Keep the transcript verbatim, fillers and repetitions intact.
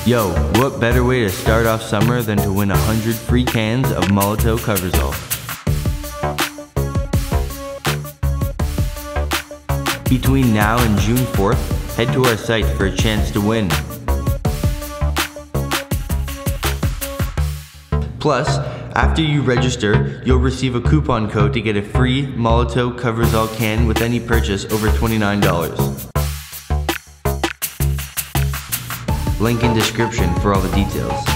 Yo, what better way to start off summer than to win one hundred free cans of Molotov Coversall? Between now and June fourth, head to our site for a chance to win. Plus, after you register, you'll receive a coupon code to get a free Molotov Coversall can with any purchase over twenty-nine dollars. Link in description for all the details.